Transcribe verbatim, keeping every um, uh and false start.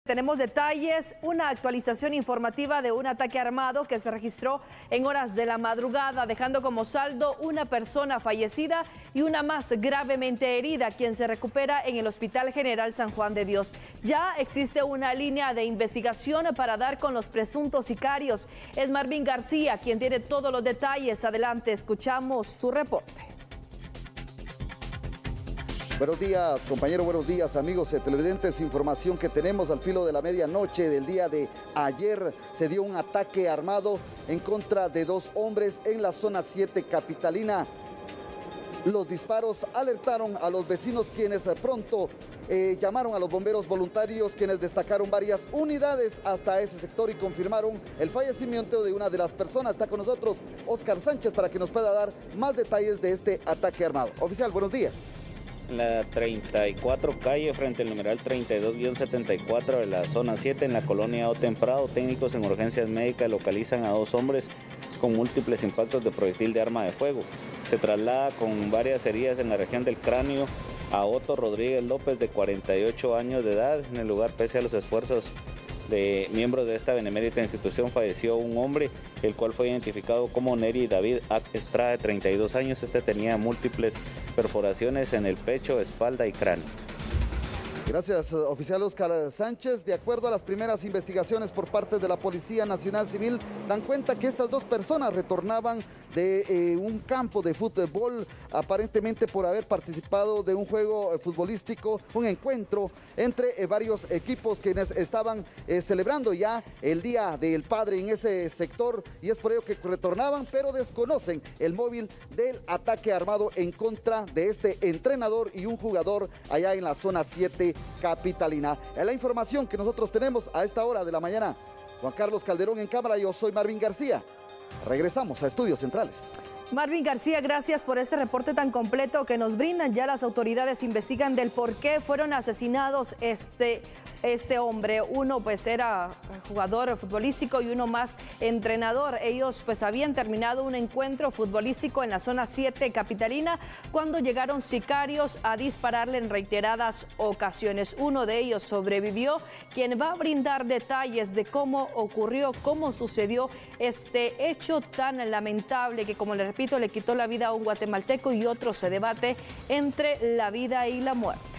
Tenemos detalles, una actualización informativa de un ataque armado que se registró en horas de la madrugada, dejando como saldo una persona fallecida y una más gravemente herida, quien se recupera en el Hospital General San Juan de Dios. Ya existe una línea de investigación para dar con los presuntos sicarios. Es Marvin García quien tiene todos los detalles. Adelante, escuchamos tu reporte. Buenos días, compañero, buenos días, amigos televidentes. Información que tenemos al filo de la medianoche del día de ayer. Se dio un ataque armado en contra de dos hombres en la zona siete capitalina. Los disparos alertaron a los vecinos, quienes pronto eh, llamaron a los bomberos voluntarios, quienes destacaron varias unidades hasta ese sector y confirmaron el fallecimiento de una de las personas. Está con nosotros Oscar Sánchez para que nos pueda dar más detalles de este ataque armado. Oficial, buenos días. En la treinta y cuatro calle frente al numeral treinta y dos guión setenta y cuatro de la zona siete en la colonia O Temprado, técnicos en urgencias médicas localizan a dos hombres con múltiples impactos de proyectil de arma de fuego. Se traslada con varias heridas en la región del cráneo a Otto Rodríguez López, de cuarenta y ocho años de edad. En el lugar, pese a los esfuerzos de miembros de esta benemérita institución, falleció un hombre, el cual fue identificado como Neri David Estrada, de treinta y dos años. Este tenía múltiples perforaciones en el pecho, espalda y cráneo. Gracias, oficial Oscar Sánchez. De acuerdo a las primeras investigaciones por parte de la Policía Nacional Civil, dan cuenta que estas dos personas retornaban de eh, un campo de fútbol, aparentemente por haber participado de un juego futbolístico, un encuentro entre eh, varios equipos quienes estaban eh, celebrando ya el Día del Padre en ese sector, y es por ello que retornaban, pero desconocen el móvil del ataque armado en contra de este entrenador y un jugador allá en la zona siete capitalina. Es la información que nosotros tenemos a esta hora de la mañana. Juan Carlos Calderón en cámara, yo soy Marvin García. Regresamos a Estudios Centrales. Marvin García, gracias por este reporte tan completo que nos brindan. Ya las autoridades investigan del por qué fueron asesinados este, este hombre. Uno pues era jugador futbolístico y uno más entrenador. Ellos pues habían terminado un encuentro futbolístico en la zona siete capitalina cuando llegaron sicarios a dispararle en reiteradas ocasiones. Uno de ellos sobrevivió, quien va a brindar detalles de cómo ocurrió, cómo sucedió este hecho tan lamentable que, como le repito, le quitó la vida a un guatemalteco, y otro se debate entre la vida y la muerte.